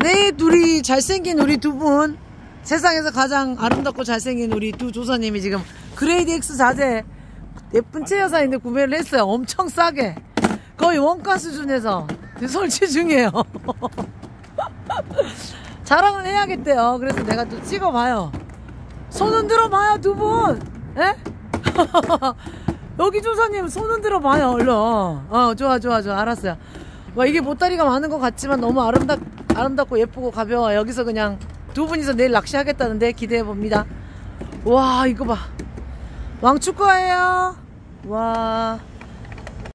네, 둘이 잘생긴 우리 두 분, 세상에서 가장 아름답고 잘생긴 우리 두 조사님이 지금 그레이드 X 자재 예쁜 체여사인데 구매를 했어요. 엄청 싸게. 거의 원가 수준에서 설치 중이에요. 자랑을 해야겠대요. 그래서 내가 또 찍어봐요. 손 흔들어 봐요, 두 분. 에? 여기 조사님 손 흔들어 봐요, 얼른. 좋아. 알았어요. 와, 이게 보따리가 많은 것 같지만 너무 아름답고 예쁘고 가벼워. 여기서 그냥 두 분이서 내일 낚시하겠다는데 기대해 봅니다. 와, 이거 봐. 왕축구예요. 와.